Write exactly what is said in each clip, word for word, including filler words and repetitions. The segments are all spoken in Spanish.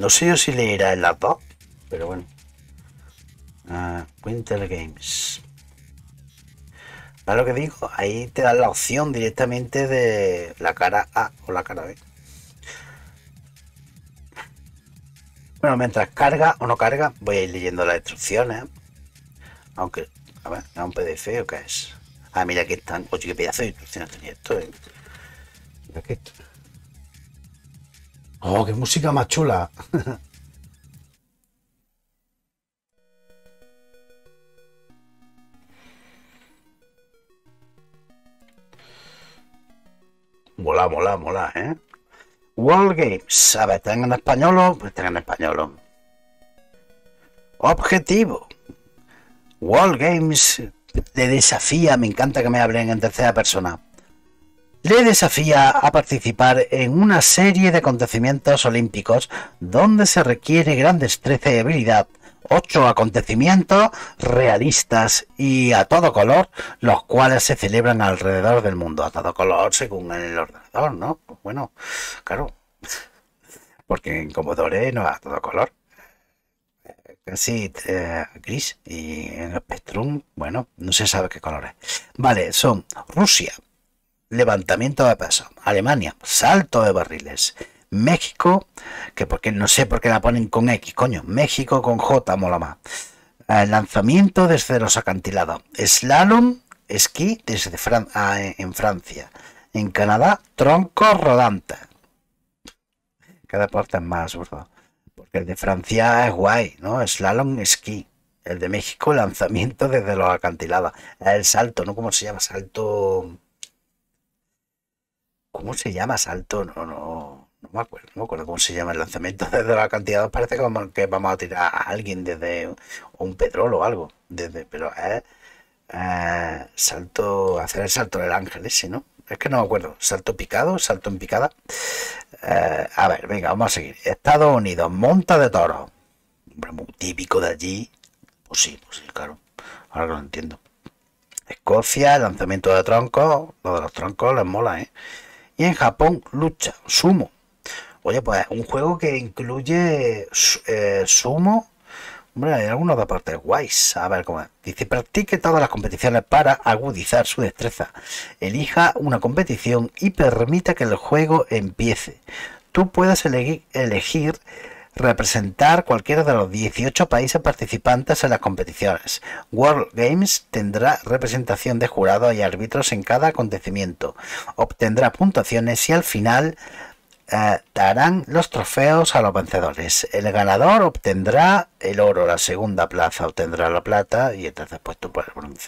No sé yo si leerá en las dos, pero bueno. Uh, Winter Games. ¿Sabes lo que digo? Ahí te dan la opción directamente de la cara A o la cara B. Bueno, mientras carga o no carga, voy a ir leyendo las instrucciones. Aunque, a ver, ¿es un P D F o qué es? Ah, mira, aquí están. Oye, qué pedazo de instrucciones tenía esto. ¿eh? Mira que esto. Oh, qué música más chula. Mola, mola, mola, ¿eh? World Games. A ver, ¿están en español? Pues están en español. Objetivo. World Games le desafía, me encanta que me hablen en tercera persona. Le desafía a participar en una serie de acontecimientos olímpicos donde se requiere gran destreza y habilidad. Ocho acontecimientos realistas y a todo color, los cuales se celebran alrededor del mundo. A todo color según el ordenador, ¿no? Bueno, claro, porque en Commodore no a todo color. Casi eh, gris, y en Spectrum, bueno, no se sabe qué color es. Vale, son Rusia, levantamiento de peso; Alemania, salto de barriles; México, que porque no sé por qué la ponen con X, coño, México con J mola más; eh, lanzamiento desde los acantilados; slalom, esquí desde Fran ah, en Francia; en Canadá, troncos rodantes. ¿Qué deporte es más absurdo? Porque el de Francia es guay, ¿no? Slalom, esquí. El de México, lanzamiento desde los acantilados. El salto, ¿no? ¿Cómo se llama? Salto. ¿Cómo se llama? Salto, no, no. No me acuerdo, no me acuerdo cómo se llama el lanzamiento desde los acantilados. Parece que vamos, que vamos a tirar a alguien desde un pedrolo o algo. Desde, pero es. Eh, salto. Hacer el salto del ángel ese, ¿no? Es que no me acuerdo. Salto picado, salto en picada. Eh, a ver, venga, vamos a seguir. Estados Unidos, monta de toros. Hombre, muy típico de allí. Pues sí, pues sí, claro. Ahora que lo entiendo. Escocia, lanzamiento de troncos. Lo de los troncos les mola, ¿eh? Y en Japón, lucha, sumo. Oye, pues un juego que incluye eh, sumo. Hombre, hay algunos deportes guays. A ver cómo es. Dice, practique todas las competiciones para agudizar su destreza. Elija una competición y permita que el juego empiece. Tú puedes elegir, elegir representar cualquiera de los dieciocho países participantes en las competiciones. World Games tendrá representación de jurados y árbitros en cada acontecimiento. Obtendrá puntuaciones y al final eh, darán los trofeos a los vencedores. El ganador obtendrá el oro, la segunda plaza obtendrá la plata y el tercer puesto por el bronce.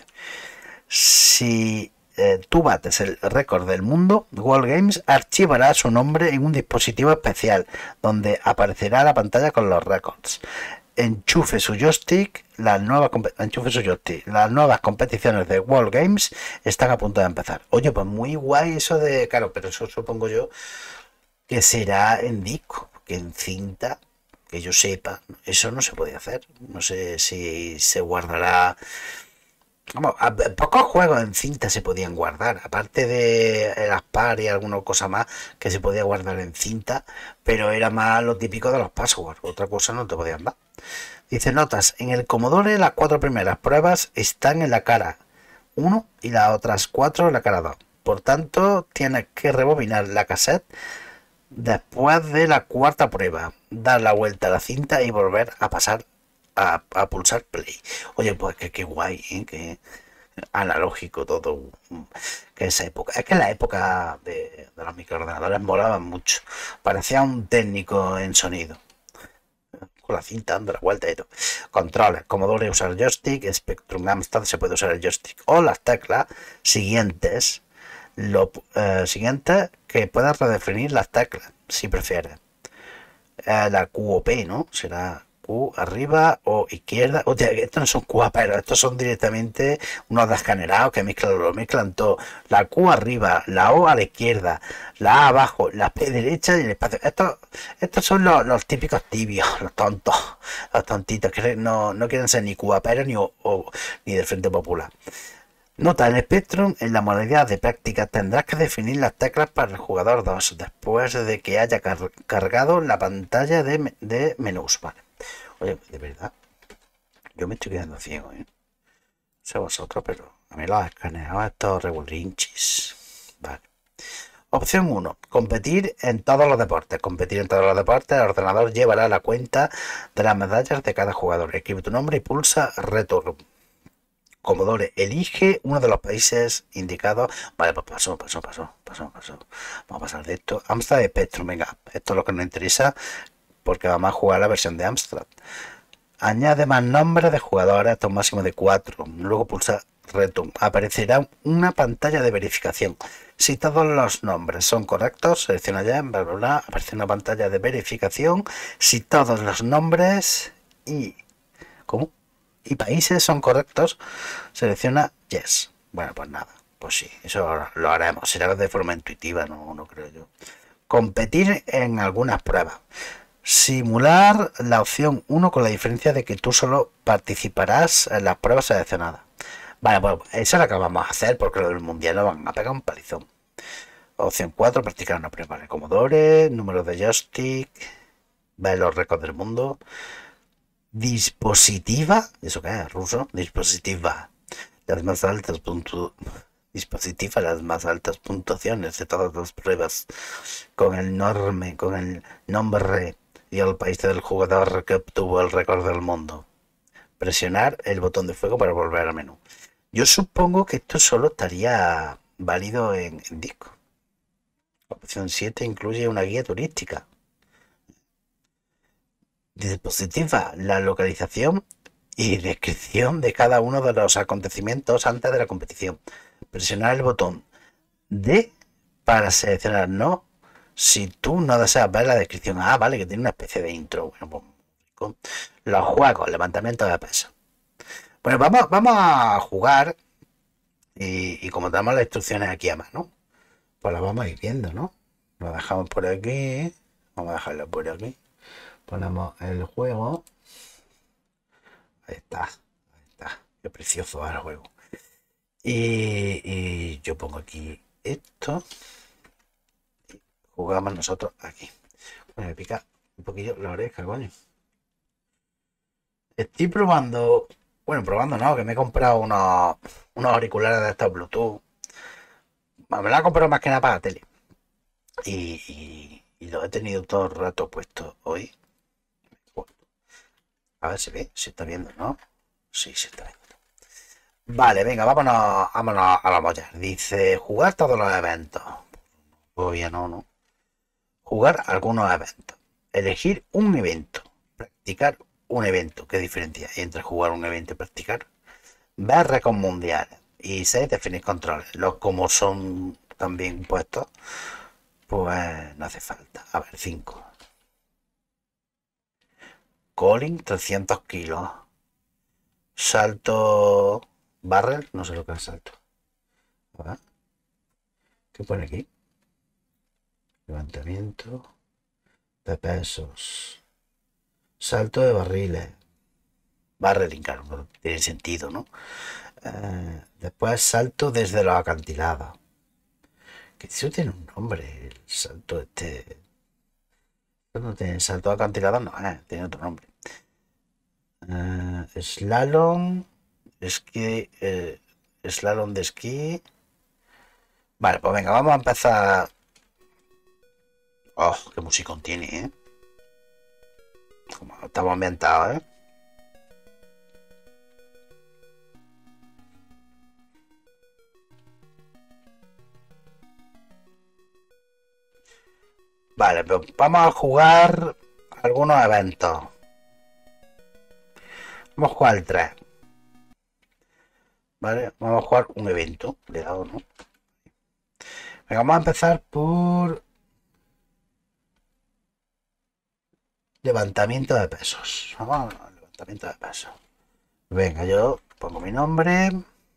Si eh, tú bates el récord del mundo, World Games archivará su nombre en un dispositivo especial donde aparecerá la pantalla con los récords. Enchufe su joystick, las nuevas enchufe su joystick. Las nuevas competiciones de World Games están a punto de empezar. Oye, pues muy guay eso de, claro, pero eso supongo yo que será en disco, que en cinta, que yo sepa, eso no se puede hacer. No sé si se guardará. Vamos, a, a pocos juegos en cinta se podían guardar, aparte de el Aspar y alguna cosa más que se podía guardar en cinta, pero era más lo típico de los passwords, otra cosa no te podían dar. Dice, notas, en el Commodore las cuatro primeras pruebas están en la cara uno y las otras cuatro en la cara dos. Por tanto, tienes que rebobinar la cassette después de la cuarta prueba, dar la vuelta a la cinta y volver a pasar a, a pulsar play. Oye, pues que qué guay, ¿eh? Que analógico todo, que esa época, es que la época de, de los microordenadores molaban mucho, parecía un técnico en sonido con la cinta dando la vuelta y todo. Controles, Commodore usar el joystick, Spectrum Amstrad se puede usar el joystick o las teclas siguientes, lo eh, siguiente que puedas redefinir las teclas si prefieres. Eh, la Q o P, ¿no? Será Q arriba o izquierda. O sea, estos no son Q, pero estos son directamente unos descanerados que mezclan, lo mezclan todo. La Q arriba, la O a la izquierda, la A abajo, la P derecha y el espacio. Estos, estos son los, los típicos tibios, los tontos, los tontitos que no, no quieren ser ni Q, pero ni, o, o, ni del Frente Popular. Nota: en Spectrum, en la modalidad de práctica, tendrás que definir las teclas para el jugador dos después de que haya car cargado la pantalla de, de menús. Vale. Oye, de verdad, yo me estoy quedando ciego, ¿eh? No sé vosotros, pero a mí los escaneados estos regulinchis. Vale. Opción uno. Competir en todos los deportes. Competir en todos los deportes. El ordenador llevará la cuenta de las medallas de cada jugador. Escribe tu nombre y pulsa Return. Commodore, elige uno de los países indicados. Vale, pues pasó, pasó, pasó, pasó, pasó. Vamos a pasar de esto. Amstrad Spectrum, venga, esto es lo que nos interesa porque vamos a jugar la versión de Amstrad. Añade más nombres de jugadores hasta un máximo de cuatro. Luego pulsa Return. Aparecerá una pantalla de verificación. Si todos los nombres son correctos, selecciona ya, bla, bla, bla. Aparece una pantalla de verificación. Si todos los nombres y... ¿Cómo? y países son correctos, selecciona Yes. Bueno, pues nada, pues sí, eso lo haremos. Será de forma intuitiva, no, no creo yo. Competir en algunas pruebas. Simular la opción uno con la diferencia de que tú solo participarás en las pruebas seleccionadas. Vale, pues eso es lo que vamos a hacer porque lo del mundial nos van a pegar un palizón. Opción cuatro, practicar una prueba de Commodore, número de joystick, ver los récords del mundo. Dispositiva, ¿eso qué es? ¿Ruso? Dispositiva. Las más altas puntu... Dispositiva, las más altas puntuaciones de todas las pruebas. Con el norme, con el nombre y el país del jugador que obtuvo el récord del mundo. Presionar el botón de fuego para volver al menú. Yo supongo que esto solo estaría válido en, en disco. Opción siete incluye una guía turística. Dispositiva, la localización y descripción de cada uno de los acontecimientos antes de la competición. Presionar el botón D para seleccionar no si tú no deseas ver la descripción. Ah, vale, que tiene una especie de intro. Bueno, pues, los juegos, levantamiento de peso. Bueno, vamos, vamos a jugar y, y como tenemos las instrucciones aquí a mano, pues las vamos a ir viendo, ¿no? Lo dejamos por aquí. Vamos a dejarlo por aquí. Ponemos el juego. Ahí está. Ahí está. Qué precioso el juego. Y, y yo pongo aquí esto. Y jugamos nosotros aquí. Bueno, me pica un poquillo la oreja, coño. Estoy probando. Bueno, probando no, que me he comprado unos, unos auriculares de estos Bluetooth. Me lo he comprado más que nada para la tele. Y, y, y lo he tenido todo el rato puesto hoy. A ver si ve, si está viendo, ¿no? Sí, se está viendo. Vale, venga, vámonos, vámonos a la molla. Dice, jugar todos los eventos. Todavía no, ¿no? Jugar algunos eventos. Elegir un evento. Practicar un evento. ¿Qué diferencia hay entre jugar un evento y practicar? Ver récords mundiales. Y seis, definir controles. Los como son también puestos, pues no hace falta. A ver, cinco. Colin, trescientos kilos. Salto barrel, no sé lo que es salto. A ver. ¿Qué pone aquí? Levantamiento de pesos. Salto de barriles. Barreling, claro, no tiene sentido, ¿no? Eh, después salto desde los acantilados. Que eso tiene un nombre, el salto este. No tiene salto de acantilados, no, eh, tiene otro nombre. Eh, slalom, esquí, eh, slalom de esquí. Vale, pues venga, vamos a empezar. Oh, qué música tiene, ¿eh? Como estamos ambientados, ¿eh? Vale, pues vamos a jugar algunos eventos. Vamos a jugar el tres. Vale, vamos a jugar un evento. Cuidado, ¿no? Venga, vamos a empezar por levantamiento de pesos. Vamos a levantamiento de pesos. Venga, yo pongo mi nombre.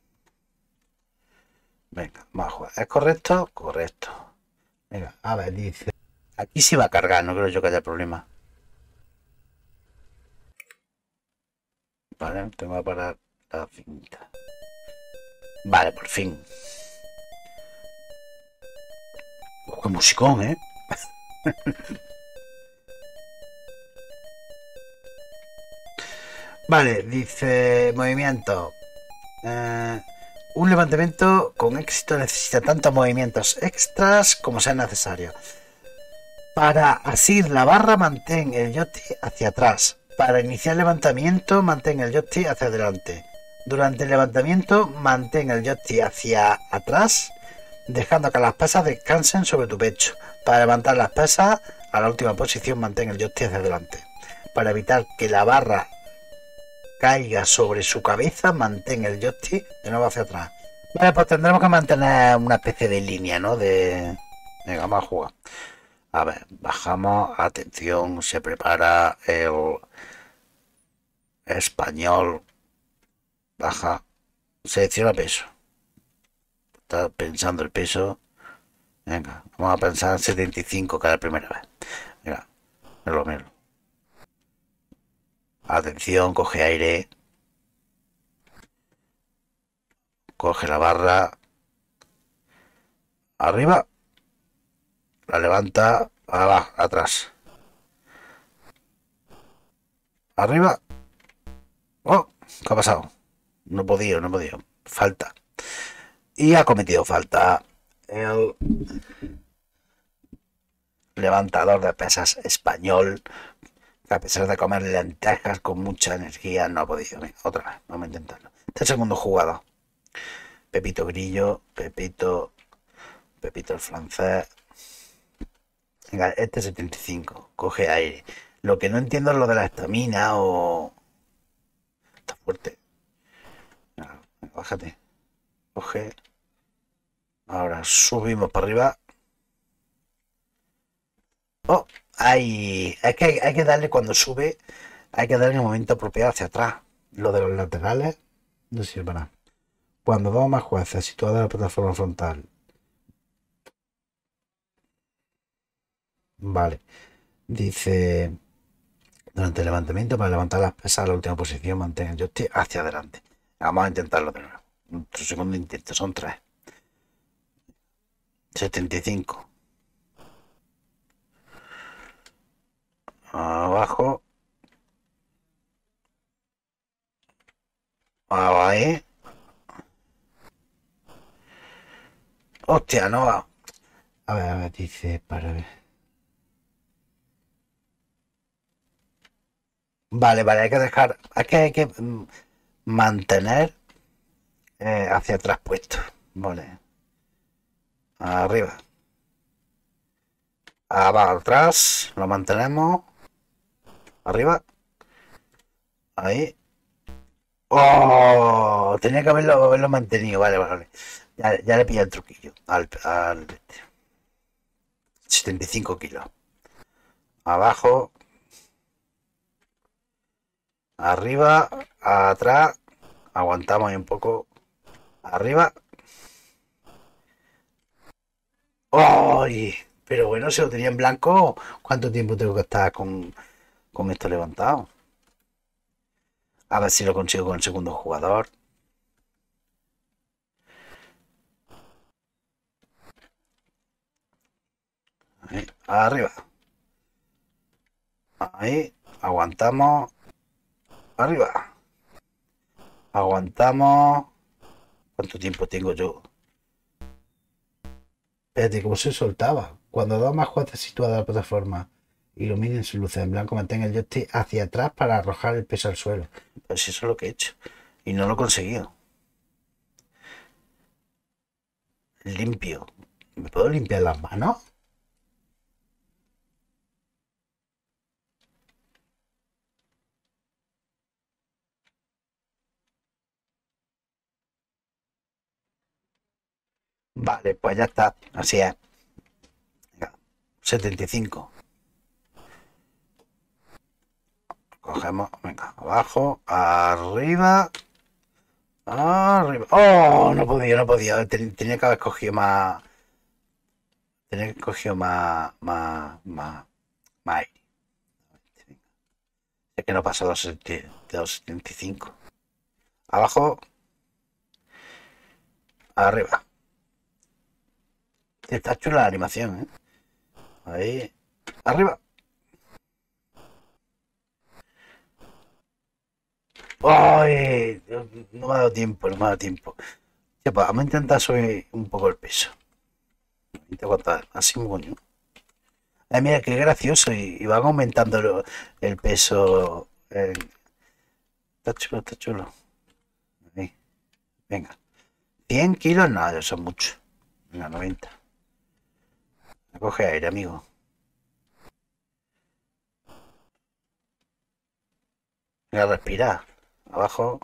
Venga, vamos a jugar. ¿Es correcto? Correcto. Venga, a ver, dice. Aquí sí va a cargar, no creo yo que haya problema. Vale, tengo que parar la cinta. Vale, por fin. Oh, qué musicón, ¿eh? Vale, dice movimiento. Eh, un levantamiento con éxito necesita tantos movimientos extras como sea necesario. Para asir la barra, mantén el joystick hacia atrás. Para iniciar el levantamiento, mantén el joystick hacia adelante. Durante el levantamiento, mantén el joystick hacia atrás, dejando que las pesas descansen sobre tu pecho. Para levantar las pesas a la última posición, mantén el joystick hacia adelante. Para evitar que la barra caiga sobre su cabeza, mantén el joystick de nuevo hacia atrás. Vale, pues tendremos que mantener una especie de línea, ¿no? De... Venga, vamos a jugar. A ver, bajamos, atención, se prepara el español, baja, selecciona peso, está pensando el peso, venga, vamos a pensar en setenta y cinco cada primera vez, venga, es lo mismo. Atención, coge aire, coge la barra, arriba, la levanta, abajo, atrás, arriba, oh, ¿qué ha pasado? No he podido, no he podido, falta. Y ha cometido falta el levantador de pesas español, que a pesar de comer lentejas con mucha energía no ha podido. Venga, otra vez, vamos a intentarlo. Este segundo jugador. Pepito Grillo, Pepito, Pepito el francés. Venga, este setenta y cinco, coge aire. Lo que no entiendo es lo de la estamina o... Está fuerte. Venga, bájate. Coge. Ahora subimos para arriba. Oh, hay, hay, que, hay que darle cuando sube, hay que darle el momento apropiado hacia atrás. Lo de los laterales no sirve para nada. Cuando dos más jueces situados en la plataforma frontal. Vale. Dice, durante el levantamiento, para levantar las pesas a la última posición, mantén el joystick hacia adelante. Vamos a intentarlo de nuevo. Nuestro segundo intento, son tres. setenta y cinco. Abajo. Ahí. Hostia, no va. A ver, a ver, dice, para ver. Vale, vale, hay que dejar, hay que, hay que mm, mantener eh, hacia atrás puesto. Vale. Arriba. Abajo, atrás. Lo mantenemos. Arriba. Ahí. ¡Oh! Tenía que haberlo, haberlo mantenido. Vale, vale, vale. Ya, ya le pillé el truquillo. Al, al setenta y cinco kilos. Abajo. Arriba. Atrás. Aguantamos ahí un poco. Arriba. ¡Ay! Pero bueno, si lo tenía en blanco, ¿cuánto tiempo tengo que estar con, con esto levantado? A ver si lo consigo con el segundo jugador. Ahí, arriba. Ahí, aguantamos. Arriba. Aguantamos. ¿Cuánto tiempo tengo yo? Espérate, ¿cómo se soltaba? Cuando dos más jueces situados en la plataforma iluminen sus luces en blanco, mantenga el joystick hacia atrás para arrojar el peso al suelo. Pues eso es lo que he hecho. Y no lo he conseguido. Limpio. ¿Me puedo limpiar las manos? Vale, pues ya está. Así es. Venga, setenta y cinco. Cogemos, venga, abajo, arriba, arriba. ¡Oh! No podía, no podía. Tenía que haber cogido más. Tenía que haber cogido más. Más. Más. Más aire. Es que no pasa de los setenta y cinco. Abajo. Arriba. Está chula la animación, ¿eh? Ahí. Arriba. ¡Ay! No me ha dado tiempo, no me ha dado tiempo. Ya, pues vamos a intentar subir un poco el peso. Voy a aguantar. Así muy coño. Ay, mira, qué gracioso. Y, y van aumentando lo- el peso. el- Está chulo, está chulo. Ahí. Venga. cien kilos, no, eso es mucho. Venga, noventa. Coge aire, amigo. Venga, respira. Abajo,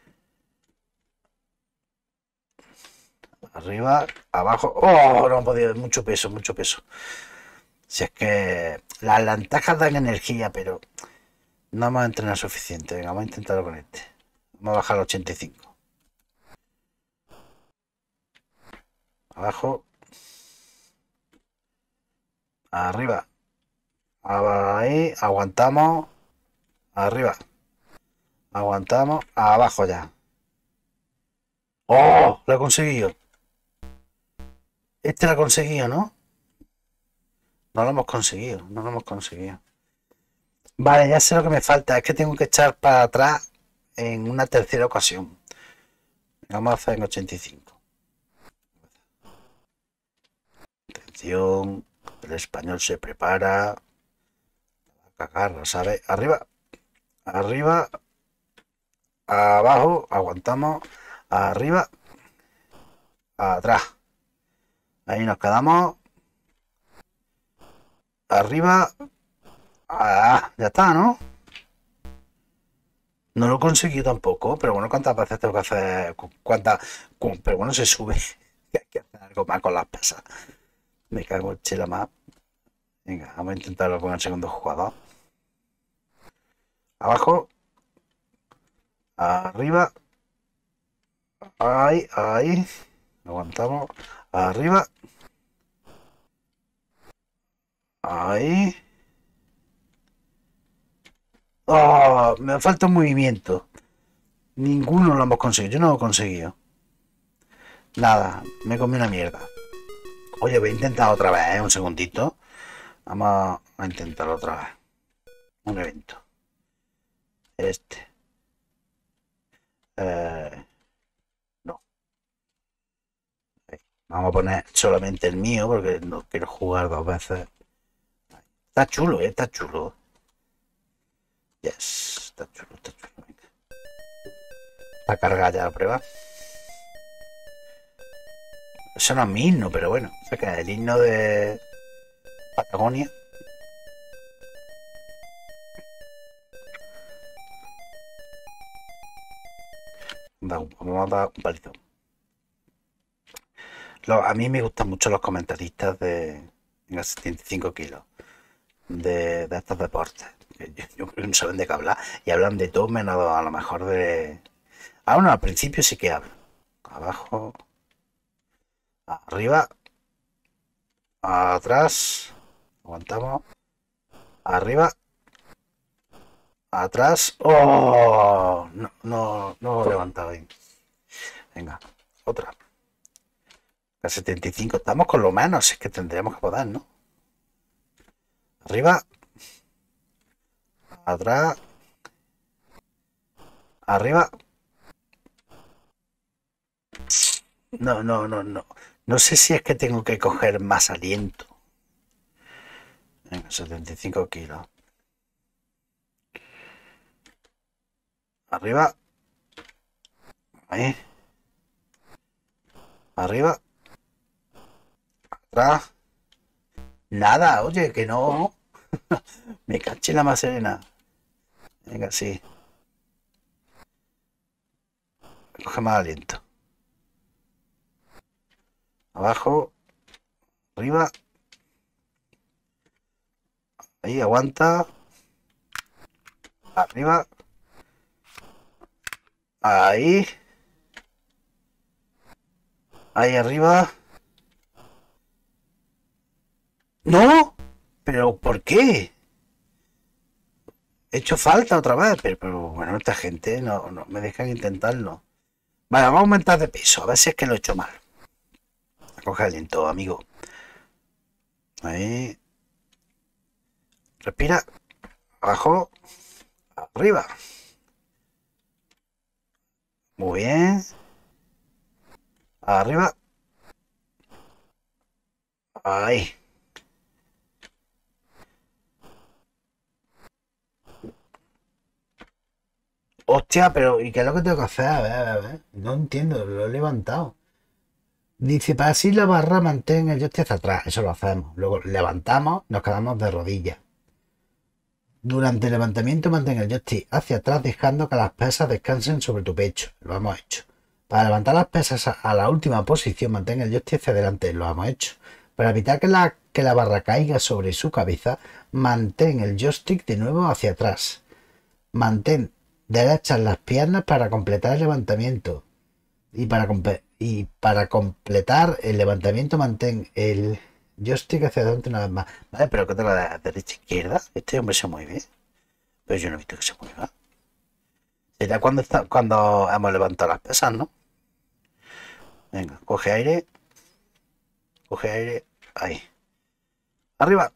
arriba, abajo. ¡Oh! No he podido. Mucho peso, mucho peso. Si es que las lentejas dan energía, pero no vamos a entrenar suficiente. Venga, vamos a intentarlo con este. Vamos a bajar al ochenta y cinco. Abajo. Arriba. Ahí. Aguantamos. Arriba. Aguantamos. Abajo ya. ¡Oh! Lo he conseguido. Este lo ha conseguido, ¿no? No lo hemos conseguido. No lo hemos conseguido. Vale, ya sé lo que me falta. Es que tengo que echar para atrás en una tercera ocasión. Vamos a hacer en ochenta y cinco. Atención. El español se prepara. A cagar, ¿sabes? Arriba. Arriba. Abajo. Aguantamos. Arriba. Atrás. Ahí nos quedamos. Arriba. Ah, ya está, ¿no? No lo he conseguido tampoco, pero bueno, ¿cuántas veces tengo que hacer? cu- ¿Cuántas? cu- Pero bueno, se sube. Hay que hacer algo más con las pesas. Me cago en chela más. Venga, vamos a intentarlo con el segundo jugador. Abajo. Arriba. Ahí, ahí. Aguantamos. Arriba. Ahí. Oh, me falta un movimiento. Ninguno lo hemos conseguido. Yo no lo he conseguido. Nada, me comí una mierda. Oye, voy a intentar otra vez, ¿eh? Un segundito. Vamos a intentarlo otra vez. Un evento. Este. Eh, no. Ahí. Vamos a poner solamente el mío porque no quiero jugar dos veces. Está chulo, ¿eh? Está chulo. Yes. Está chulo, está chulo. Venga. Está cargada ya la prueba. Eso no es mi himno, pero bueno. O sea que el himno de Patagonia. Da un- Vamos a dar un palito. Lo- a mí me gustan mucho los comentaristas de venga, setenta y cinco kilos de, de estos deportes. Yo, yo creo que no saben de qué hablar y hablan de todo menos a lo mejor de. Ah, bueno, al principio sí que hablan. Abajo, arriba, atrás, aguantamos, arriba, atrás. ¡Oh! No, no, no lo he levantado bien. Venga, otra. La setenta y cinco, estamos con lo menos, es que tendríamos que poder, ¿no? Arriba, atrás, arriba. No, no, no, no. No sé si es que tengo que coger más aliento. Venga, setenta y cinco kilos. Arriba. Ahí. Arriba. Atrás. Nada, oye, que no. Me caché la más serena. Venga, sí. Coge más aliento. Abajo. Arriba. Ahí, aguanta. Arriba. Ahí. Ahí arriba. ¡No! ¿Pero por qué? He hecho falta otra vez, pero, pero bueno, esta gente no, no me dejan intentarlo. Vale, vamos a aumentar de peso, a ver si es que lo he hecho mal. Coge aliento, amigo. Ahí. Respira. Abajo. Arriba. Muy bien. Arriba. Ahí. Hostia, pero ¿y qué es lo que tengo que hacer? A ver, a ver. No entiendo, lo he levantado. Dice, para así la barra mantén el joystick hacia atrás. Eso lo hacemos. Luego levantamos, nos quedamos de rodillas. Durante el levantamiento mantén el joystick hacia atrás dejando que las pesas descansen sobre tu pecho. Lo hemos hecho. Para levantar las pesas a la última posición mantén el joystick hacia adelante. Lo hemos hecho. Para evitar que la, que la barra caiga sobre su cabeza, mantén el joystick de nuevo hacia atrás. Mantén derechas las piernas para completar el levantamiento. Y para, y para completar el levantamiento mantén el joystick hacia adelante una vez más. Vale, pero que tengo la derecha izquierda. Este hombre se mueve. Pero yo no he visto que se mueva. Será cuando, está, cuando hemos levantado las pesas, ¿no? Venga, coge aire. Coge aire. Ahí. Arriba.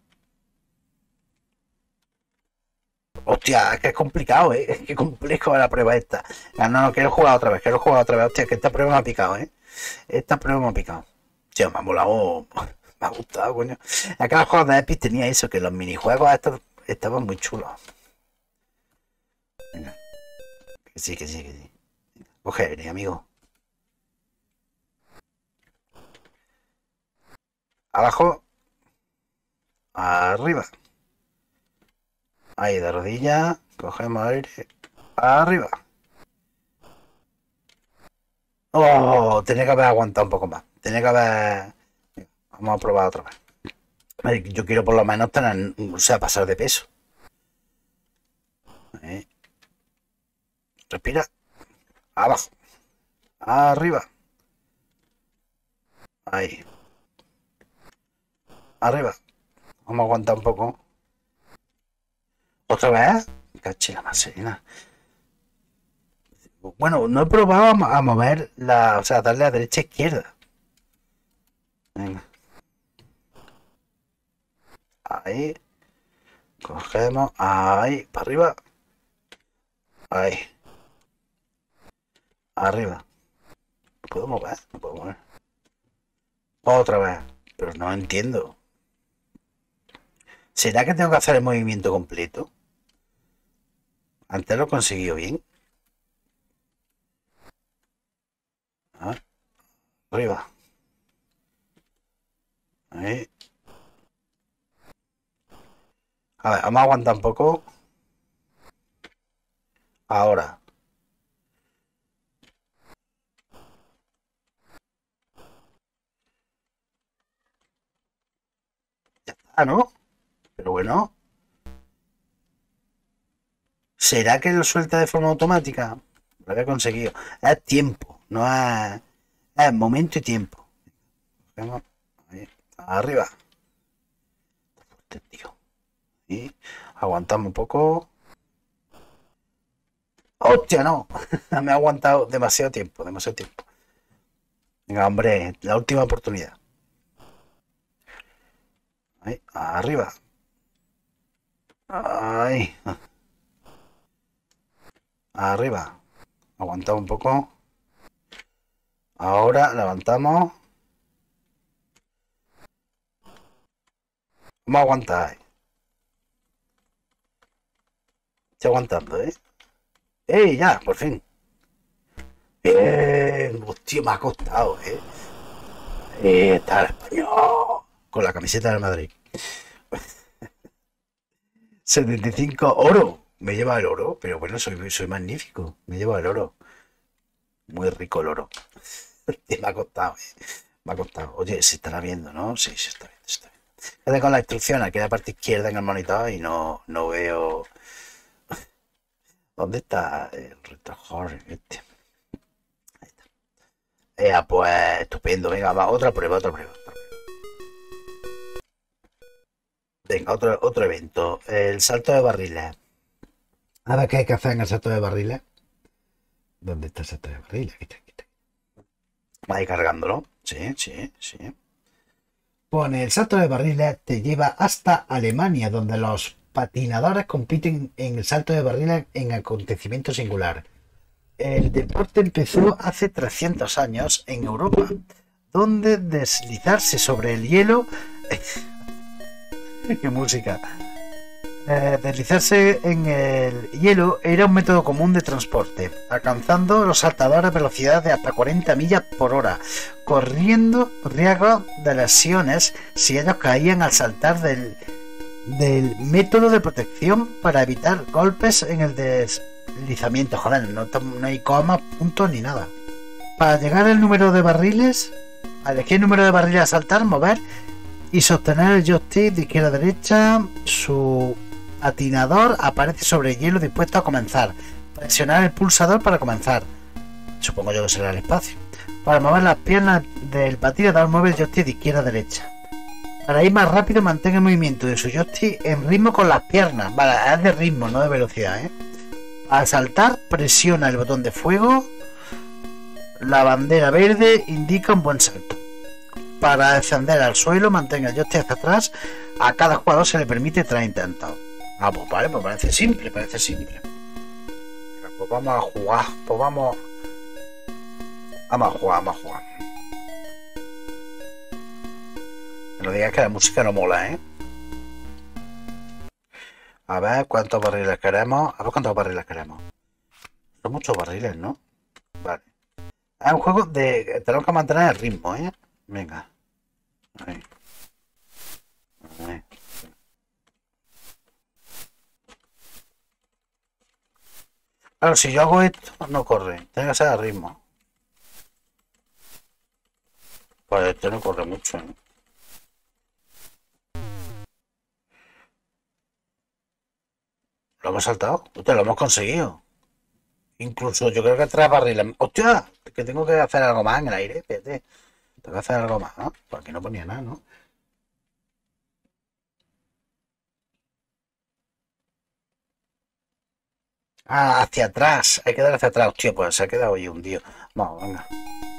Hostia, es que es complicado, ¿eh? Es que complejo la prueba esta. No, no, quiero jugar otra vez, quiero jugar otra vez. Hostia, que esta prueba me ha picado, ¿eh? Esta prueba me ha picado. Tío, me ha molado. Me ha gustado, coño. Acá los juegos de Epic tenía eso, que los minijuegos estos estaban muy chulos. Venga. Que sí, que sí, que sí. Venga, coge aire, amigo. Abajo. Arriba. Ahí de rodilla. Cogemos aire. Arriba. Oh, tenía que haber aguantado un poco más. Tenía que haber... Vamos a probar otra vez. Yo quiero por lo menos tener... O sea, pasar de peso. Ahí. Respira. Abajo. Arriba. Ahí. Arriba. Vamos a aguantar un poco. ¿Otra vez? Caché la marcelina. Bueno, no he probado a mover la... O sea, darle a derecha e izquierda. Venga. Ahí. Cogemos. Ahí. Para arriba. Ahí. Arriba. ¿Puedo mover? No puedo mover. Otra vez. Pero no entiendo. ¿Será que tengo que hacer el movimiento completo? Antes lo he conseguido bien. A ver. Arriba. Ahí. A ver, vamos a aguantar un poco. Ahora. Ya está, ¿no? Pero bueno. ¿Será que lo suelta de forma automática? Lo había conseguido. Es tiempo, no es... Es momento y tiempo. Ahí. Arriba. Tío. Y aguantamos un poco. ¡Hostia, no! Me ha aguantado demasiado tiempo, demasiado tiempo. Venga, hombre, la última oportunidad. Ahí, arriba. Ahí. Arriba. Aguantamos un poco. Ahora levantamos. Vamos a aguantar. Estoy aguantando, ¿eh? ¡Ey, ya! Por fin. Bien. Hostia, me ha costado, ¿eh? Eh, está el español. Con la camiseta del Madrid. setenta y cinco oro. Me lleva el oro, pero bueno, soy, soy magnífico. Me lleva el oro. Muy rico el oro. Me ha costado, ¿eh? Me ha costado. Oye, se estará viendo, ¿no? Sí, se está viendo, se está viendo. Queda con la instrucción aquí en la parte izquierda en el monitor y no, no veo. ¿Dónde está el retrovisor este? Ahí está. Eh, pues estupendo. Venga, va, otra prueba, otra prueba. Otra prueba. Venga, otro, otro evento. El salto de barriles. A ver qué hay que hacer en el salto de barriles. ¿Dónde está el salto de barriles? Aquí está, aquí está. Ahí cargándolo. Sí, sí, sí. Pone, el salto de barriles te lleva hasta Alemania, donde los patinadores compiten en el salto de barriles en acontecimiento singular. El deporte empezó hace trescientos años en Europa, donde deslizarse sobre el hielo... ¡Qué música! Eh, deslizarse en el hielo era un método común de transporte, alcanzando los saltadores velocidades de hasta cuarenta millas por hora, corriendo riesgo de lesiones si ellos caían al saltar del, del método de protección para evitar golpes en el deslizamiento. Joder, no, no hay comas, puntos ni nada. Para llegar al número de barriles, a elegir el número de barriles a saltar, mover y sostener el joystick de izquierda a derecha. Su patinador aparece sobre el hielo dispuesto a comenzar. Presionar el pulsador para comenzar. Supongo yo que será el espacio. Para mover las piernas del patinador, mueve el joystick de izquierda a derecha. Para ir más rápido, mantenga el movimiento de su joystick en ritmo con las piernas. Vale, es de ritmo, no de velocidad, ¿eh? Al saltar, presiona el botón de fuego. La bandera verde indica un buen salto. Para descender al suelo, mantenga el joystick hacia atrás. A cada jugador se le permite tres intentos. Ah, pues vale, pues parece simple, parece simple. Pues vamos a jugar, pues vamos... Vamos a jugar, vamos a jugar. No digas que la música no mola, ¿eh? A ver cuántos barriles queremos. A ver cuántos barriles queremos. Son muchos barriles, ¿no? Vale. Es un juego de... Tenemos que mantener el ritmo, ¿eh? Venga. Ahí. Ahí. Claro, si yo hago esto, no corre. Tiene que ser a ritmo. Pues este no corre mucho, ¿eh? Lo hemos saltado. Usted lo hemos conseguido. Incluso yo creo que tres barriles. ¡Hostia! Que tengo que hacer algo más en el aire. Espérate. Tengo que hacer algo más, ¿no? Por aquí no ponía nada, ¿no? Ah, hacia atrás. Hay que dar hacia atrás. Hostia, pues se ha quedado ahí hundido. Vamos, venga.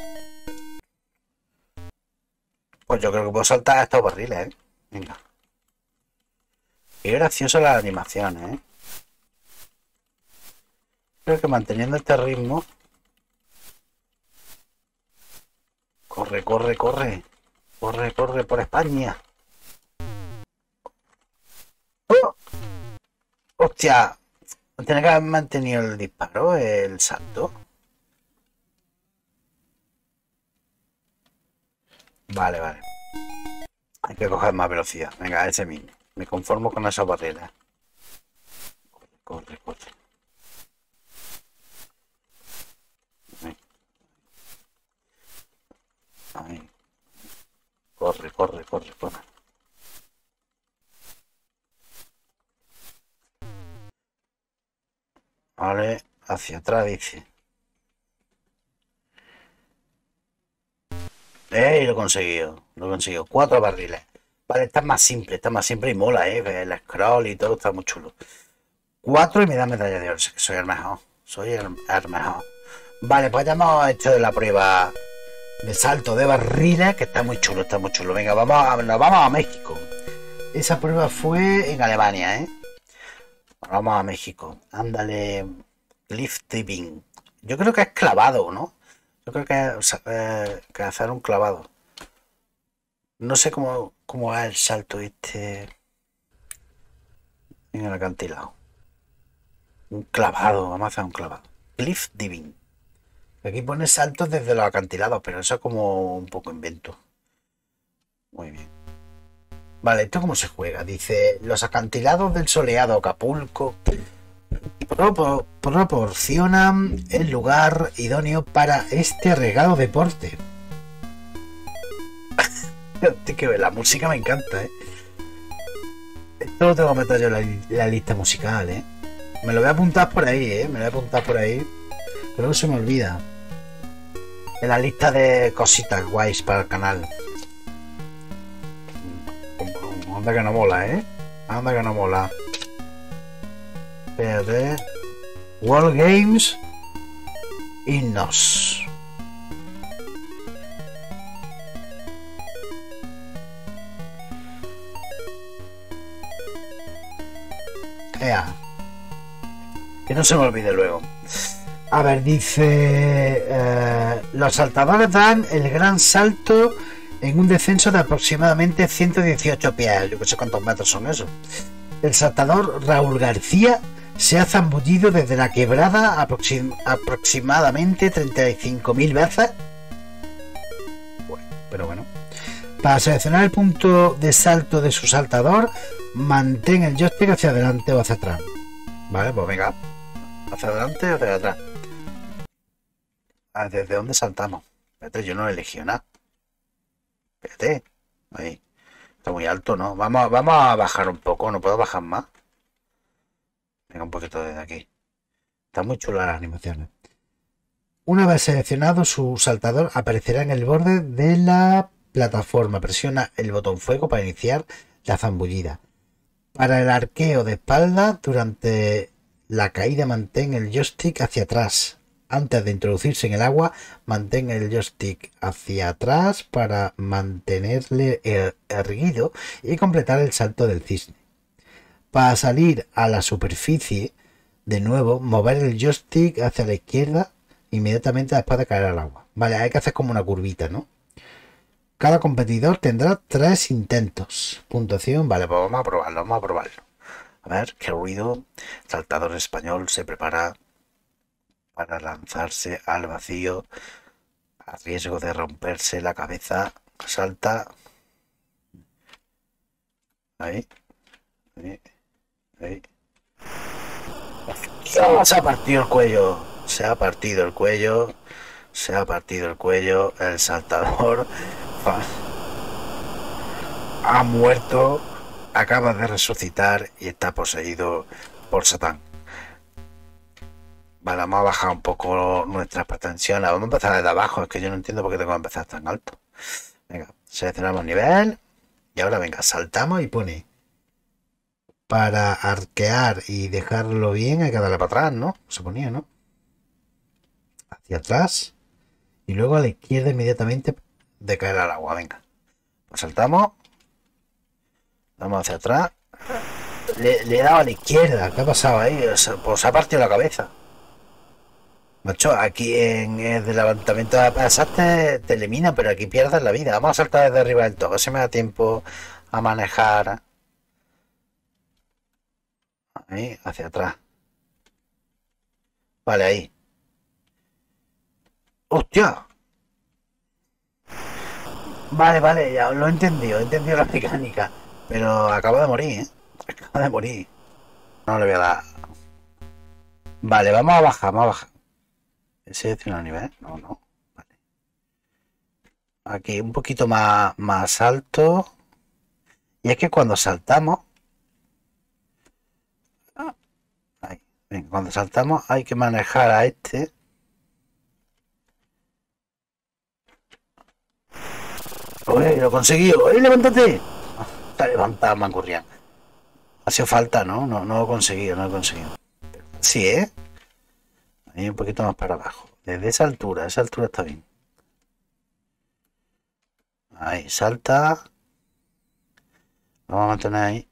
Pues yo creo que puedo saltar a estos barriles, ¿eh? Venga. Qué graciosa la animación, ¿eh? Creo que manteniendo este ritmo... Corre, corre, corre. Corre, corre por España. ¡Oh! ¡Hostia! Tiene que haber mantenido el disparo, el salto. Vale, vale. Hay que coger más velocidad. Venga, ese mismo. Me conformo con esas barreras. Corre, corre, corre. Ahí. Corre, corre, corre, corre. Vale, hacia atrás dice. ¡Eh! Lo he conseguido. Lo he conseguido. Cuatro barriles. Vale, está más simple, está más simple y mola, ¿eh? El scroll y todo está muy chulo. Cuatro y me da medalla de oro. Que soy el mejor. Soy el, el mejor. Vale, pues ya hemos hecho la prueba de salto de barriles, que está muy chulo, está muy chulo. Venga, vamos a, nos vamos a México. Esa prueba fue en Alemania, ¿eh? Vamos a México. Ándale. Cliff diving. Yo creo que es clavado, ¿no? Yo creo que es eh, que hacer un clavado. No sé cómo, cómo es el salto este en el acantilado. Un clavado, vamos a hacer un clavado. Cliff diving. Aquí pone saltos desde los acantilados, pero eso es como un poco invento. Muy bien. Vale, ¿esto cómo se juega? Dice, los acantilados del soleado Acapulco pro proporcionan el lugar idóneo para este arriesgado deporte. Que la música me encanta, ¿eh? Esto lo tengo que meter yo en la, la lista musical, ¿eh? Me lo voy a apuntar por ahí, ¿eh? Me lo voy a apuntar por ahí. Pero no se me olvida. En la lista de cositas guays para el canal. Anda que no mola, ¿eh? Anda que no mola. Espérate. World Games. Himnos. Ea. Que no se me olvide luego. A ver, dice... Eh, los saltadores dan el gran salto en un descenso de aproximadamente ciento dieciocho pies. Yo que sé cuántos metros son esos. El saltador Raúl García se ha zambullido desde la quebrada aproxim aproximadamente treinta y cinco mil veces. Bueno, pero bueno. Para seleccionar el punto de salto de su saltador, mantén el joystick hacia adelante o hacia atrás. Vale, pues venga. Hacia adelante o hacia atrás. Ah, ¿desde dónde saltamos? Espérate, yo no he elegido nada. Espérate. Ahí. Está muy alto, ¿no? Vamos, vamos a bajar un poco. ¿No puedo bajar más? Venga, un poquito desde aquí. Está muy chula las animaciones. Una vez seleccionado, su saltador aparecerá en el borde de la plataforma. Presiona el botón fuego para iniciar la zambullida. Para el arqueo de espalda, durante la caída mantén el joystick hacia atrás. Antes de introducirse en el agua, mantén el joystick hacia atrás para mantenerle erguido y completar el salto del cisne. Para salir a la superficie, de nuevo, mover el joystick hacia la izquierda inmediatamente después de caer al agua. Vale, hay que hacer como una curvita, ¿no? Cada competidor tendrá tres intentos. Puntuación, vale, pues vamos a probarlo, vamos a probarlo. A ver, qué ruido. Saltador español se prepara para lanzarse al vacío a riesgo de romperse la cabeza. Salta. Ahí. Ahí. Ahí. ¡Oh! Se ha partido el cuello. Se ha partido el cuello. Se ha partido el cuello. El saltador ha muerto. Acaba de resucitar y está poseído por Satán. Vale, vamos a bajar un poco nuestras pretensiones. Vamos a empezar desde abajo. Es que yo no entiendo por qué tengo que empezar tan alto. Venga, seleccionamos nivel. Y ahora venga, saltamos y pone. Para arquear y dejarlo bien hay que darle para atrás, ¿no? Se ponía, ¿no? Hacia atrás. Y luego a la izquierda inmediatamente de caer al agua. Venga. Pues saltamos. Vamos hacia atrás. Le, le he dado a la izquierda. ¿Qué ha pasado ahí? Pues se ha partido la cabeza. Macho, aquí en el de levantamiento de pesas te, te elimina, pero aquí pierdes la vida. Vamos a saltar desde arriba del todo. Si me da tiempo a manejar. Ahí, hacia atrás. Vale, ahí. ¡Hostia! Vale, vale, ya lo he entendido. He entendido la mecánica. Pero acabo de morir, ¿eh? Acabo de morir. No le voy a dar. Vale, vamos a bajar, vamos a bajar. ¿Seleccionar nivel? No, no. Vale. Aquí un poquito más, más alto. Y es que cuando saltamos. Ahí. Venga, cuando saltamos hay que manejar a este. ¡Oye, lo conseguí! ¡Oye, levántate! Está levantado, Mancurrián. Ha sido falta, ¿no? No, no lo he conseguido, no lo he conseguido. Sí, ¿eh? Ahí un poquito más para abajo. Desde esa altura, esa altura está bien. Ahí, salta. Vamos a mantener ahí.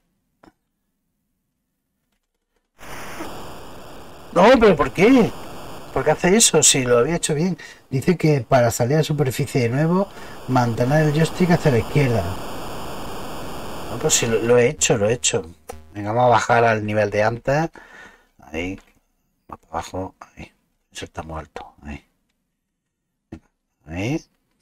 No, pero ¿por qué? ¿Por qué hace eso? Si lo había hecho bien. Dice que para salir a la superficie de nuevo, mantener el joystick hacia la izquierda. No, pues si lo, lo he hecho, lo he hecho. Venga, vamos a bajar al nivel de antes. Ahí. Más para abajo. Ahí. Eso está muy alto. Ahí. Ahí.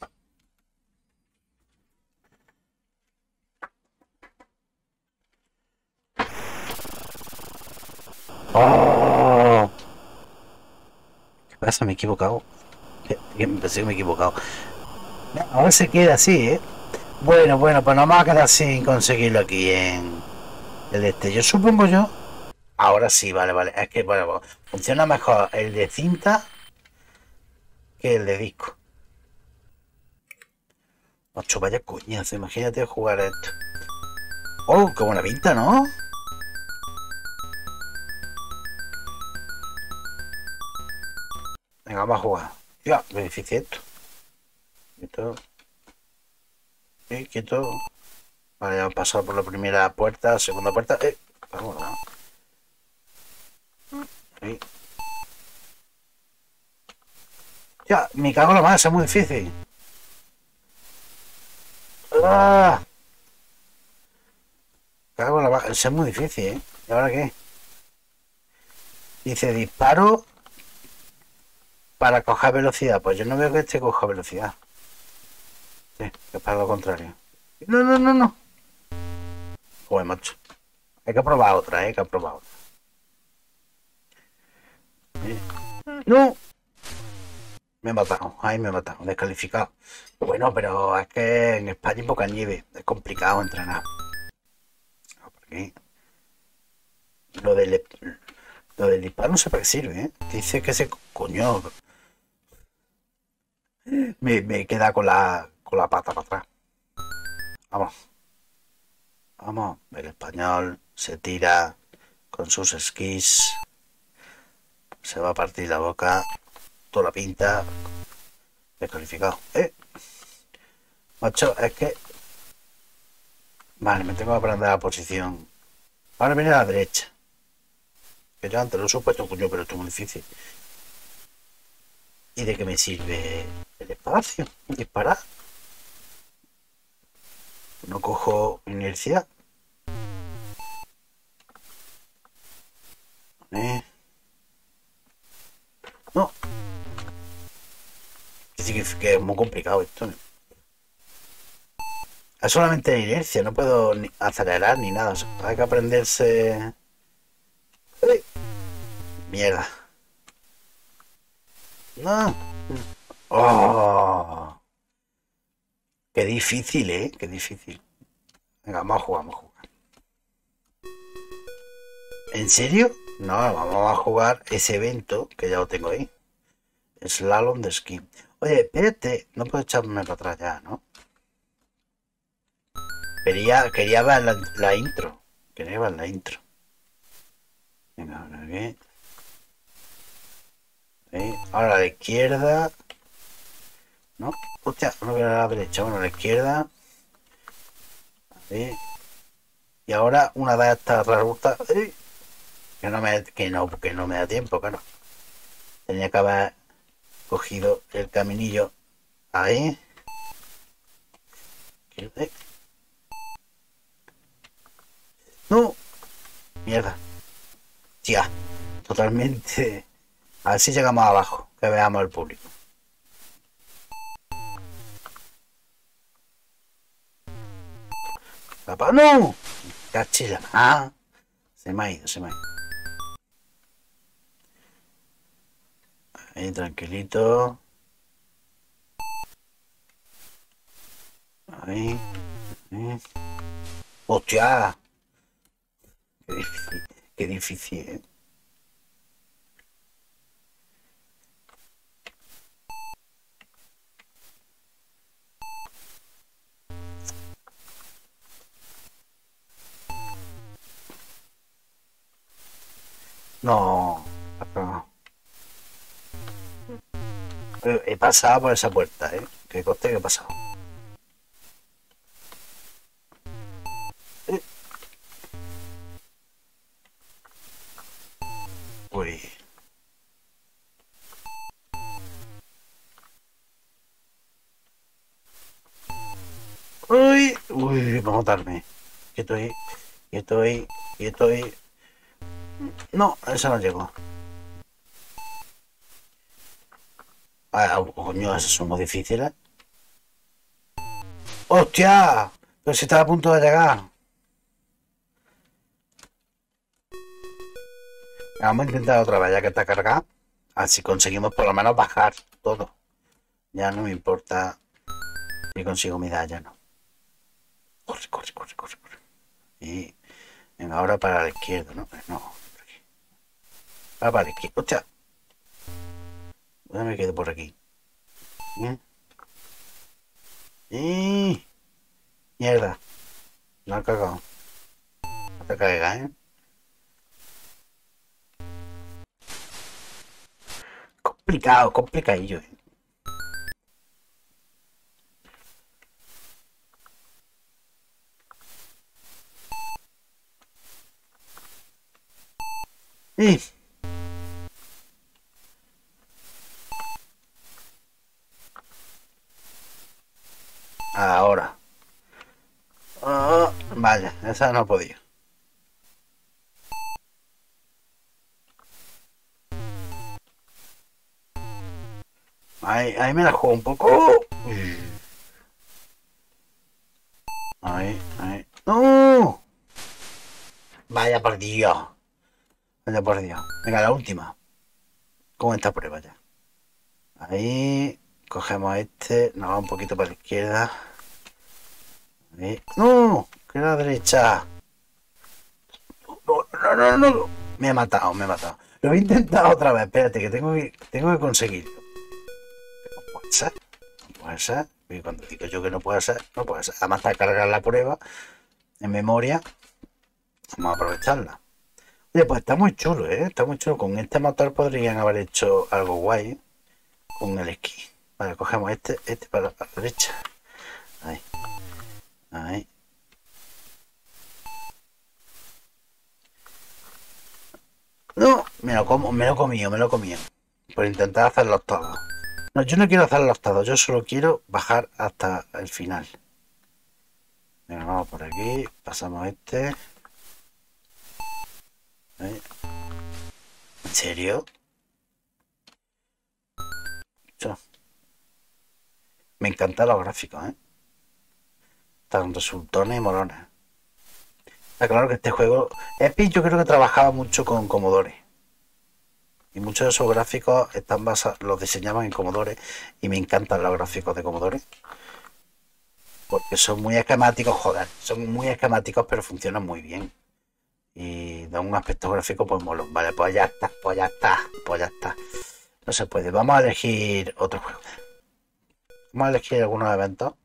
¡Oh! ¿Qué pasa? Me he equivocado. Me pensé que me he equivocado. Ahora se queda así, ¿eh? Bueno, bueno, pues nos vamos a quedar sin conseguirlo aquí en el este. Yo supongo yo. Ahora sí, vale, vale. Es que, bueno, funciona mejor el de cinta que el de disco. Ocho, vaya coñazo, imagínate jugar a esto. Oh, qué buena pinta, ¿no? Venga, vamos a jugar. Ya, qué difícil esto. Quieto. Sí, quieto. Vale, vamos a pasar por la primera puerta, segunda puerta. Eh, vamos, no. Ya, me cago en la masa, es muy difícil. ¡Ah! Cago en la masa, es muy difícil, ¿eh? ¿Y ahora qué? Dice disparo para coger velocidad. Pues yo no veo que este coja velocidad. Sí, que es para lo contrario. No, no, no, no. Joder, macho. Hay que probar otra, ¿eh? Hay que probar otra. ¿Eh? No. Me he matado. Ay, me he matado. Descalificado. Bueno, pero es que en España hay poca nieve. Es complicado entrenar. ¿Por qué? Lo del, lo del disparo no sé para qué sirve, ¿eh? Dice que se... Coño. Me, me queda con la, con la pata para atrás. Vamos. Vamos. El español se tira con sus esquís. Se va a partir la boca. Toda la pinta. Descalificado. ¿Eh? Macho, es que... Vale, me tengo que aprender la posición. Ahora viene a la derecha. Que yo antes lo he supuesto, coño, pero esto es muy difícil. ¿Y de qué me sirve el espacio? Disparar. No cojo inercia. ¿Eh? No. Es decir, que, que es muy complicado esto. ¿Eh? Es solamente inercia, no puedo ni acelerar ni nada. O sea, hay que aprenderse. ¡Uy! Mierda. No. Oh. Qué difícil, ¿eh? Qué difícil. Venga, vamos a jugar, vamos a jugar. ¿En serio? No, vamos a jugar ese evento que ya lo tengo ahí. Slalom de esquí. Oye, espérate, no puedo echarme para atrás ya, ¿no? Quería, quería ver la, la intro. Quería ver la intro. Venga, ahora aquí. ¿Sí? Ahora a la izquierda. ¿No? Hostia, no veo a la derecha. Bueno, a la izquierda. ¿Sí? Y ahora una de estas rabustas. ¿Sí? Que no me, que no, que no me da tiempo, claro. Tenía que haber cogido el caminillo ahí. ¿Sí? No. Mierda. Tía. Totalmente. A ver si llegamos abajo. Que veamos el público. ¡Papá, no! Cachilla. Ah. Se me ha ido, se me ha ido. Ahí, tranquilito. Ahí. Ahí. ¡Hostia! Qué difícil. Qué difícil, ¿eh? No. He pasado por esa puerta, ¿eh? Que coste que he pasado. Eh. Uy. Uy. Uy, vamos a matarme. Que estoy. Que estoy. Que estoy. No, eso no llegó. Ah, coño, esos son muy difíciles. ¡Hostia! Pero si estaba a punto de llegar. Vamos a intentar otra vez, ya que está cargada. Así conseguimos por lo menos bajar todo. Ya no me importa si consigo medalla, no. Corre, corre, corre, corre, corre. Y venga, ahora para la izquierda, ¿no? No, por aquí. Ahora para la izquierda. ¡Hostia! ¿Dónde me quedo por aquí? ¿Bien? ¡Y! Mierda. No ha cagado. No te caigas, ¿eh? Complicado, complicadillo, ¿eh? ¡Y! Vaya, esa no he podido. Ahí, ahí me la juego un poco. Uy. Ahí, ahí. ¡No! Vaya por Dios. Vaya por Dios. Venga, la última. Con esta prueba ya. Ahí. Cogemos este. Nos va un poquito para la izquierda. Ahí. ¡No! Que era la derecha. No, no, no, no. Me he matado, me he matado. Lo he intentado otra vez. Espérate, que tengo que, tengo que conseguirlo. No puede ser. No puede ser. Y cuando digo yo que no puede ser, no puede ser. Además, está cargar la prueba en memoria. Vamos a aprovecharla. Oye, pues está muy chulo, ¿eh? Está muy chulo. Con este motor podrían haber hecho algo guay, ¿eh? Con el esquí. Vale, cogemos este, este para la derecha. Ahí. Ahí. No, me lo como, me lo he comido, me lo he comido. Por intentar hacerlos todos. No, yo no quiero hacerlos todos, yo solo quiero bajar hasta el final. Venga, vamos por aquí, pasamos este. Ahí. ¿En serio? Yo. Me encantan los gráficos, ¿eh? Tan resultones y molones. Está claro que este juego... Epic yo creo que trabajaba mucho con Commodore. Y muchos de esos gráficos están basados, los diseñaban en Commodore. Y me encantan los gráficos de Commodore. Porque son muy esquemáticos, joder. Son muy esquemáticos, pero funcionan muy bien. Y da un aspecto gráfico pues molón. Vale, pues ya está, pues ya está, pues ya está. No se puede. Vamos a elegir otro juego. Vamos a elegir algunos eventos.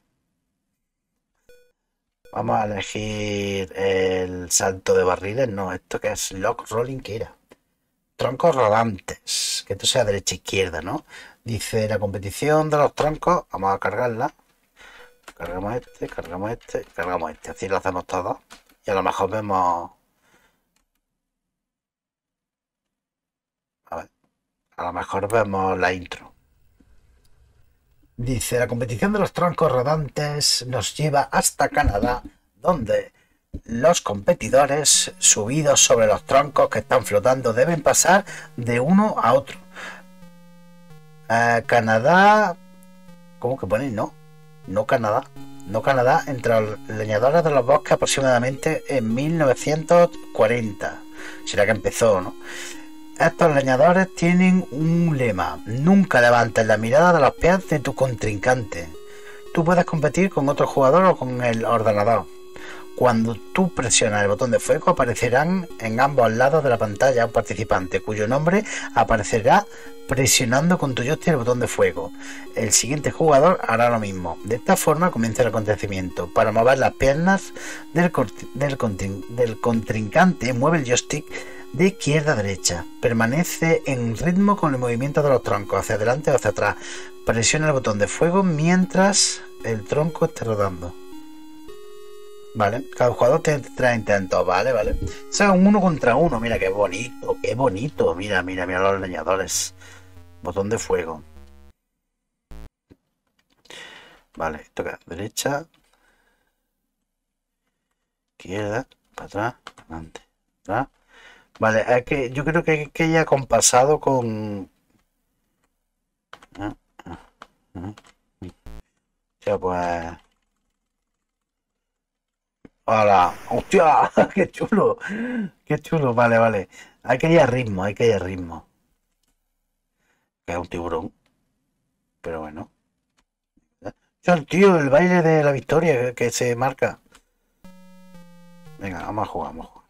Vamos a elegir el salto de barriles. No, esto que es lock rolling, ¿qué era? Troncos rodantes. Que esto sea derecha e izquierda, ¿no? Dice la competición de los troncos. Vamos a cargarla. Cargamos este, cargamos este, cargamos este. Así lo hacemos todos. Y a lo mejor vemos... A ver. A lo mejor vemos la intro. Dice, la competición de los troncos rodantes nos lleva hasta Canadá, donde los competidores subidos sobre los troncos que están flotando deben pasar de uno a otro. Eh, Canadá... ¿Cómo que pone? No, no Canadá. No Canadá, entre los leñadores de los bosques aproximadamente en mil novecientos cuarenta. Será que empezó, ¿no? Estos leñadores tienen un lema: nunca levantes la mirada de los pies de tu contrincante. Tú puedes competir con otro jugador o con el ordenador. Cuando tú presionas el botón de fuego, aparecerán en ambos lados de la pantalla un participante cuyo nombre aparecerá presionando con tu joystick el botón de fuego. El siguiente jugador hará lo mismo. De esta forma comienza el acontecimiento. Para mover las piernas del, del, contrin del contrincante, mueve el joystick de izquierda a derecha. Permanece en ritmo con el movimiento de los troncos, hacia adelante o hacia atrás. Presiona el botón de fuego mientras el tronco esté rodando. Vale, cada jugador tiene tres intentos, vale, vale. O sea, un uno contra uno, mira qué bonito, qué bonito. Mira, mira, mira los leñadores. Botón de fuego. Vale, toca derecha, izquierda, para atrás, adelante, atrás. Vale, es que yo creo que, que ya compasado con... Ah, ah, ah. Ya pues... ¡Hola! ¡Hostia! ¡Qué chulo! ¡Qué chulo! Vale, vale. Hay que ir a ritmo, hay que ir a ritmo. Que es un tiburón. Pero bueno. ¡Ya, tío! El baile de la victoria que, que se marca. Venga, vamos a jugar, vamos a jugar.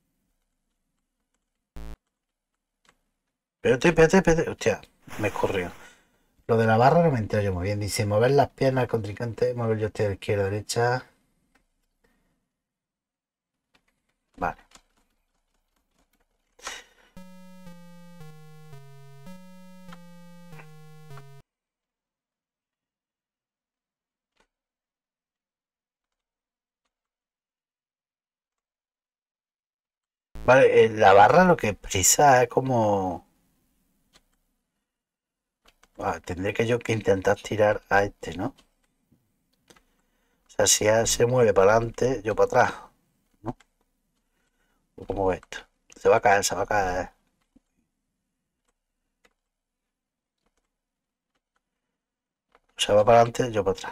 Espérate, espérate, espérate. Hostia, me escurrió. Lo de la barra no me entero yo muy bien. Dice mover las piernas al contrincante, mover yo de izquierda a derecha. Vale. Vale, eh, la barra lo que precisa es como... Ah, tendré que yo que intentar tirar a este, ¿no? O sea, si él se mueve para adelante, yo para atrás. ¿Cómo va esto? Se va a caer, se va a caer. Se va para adelante, yo para atrás.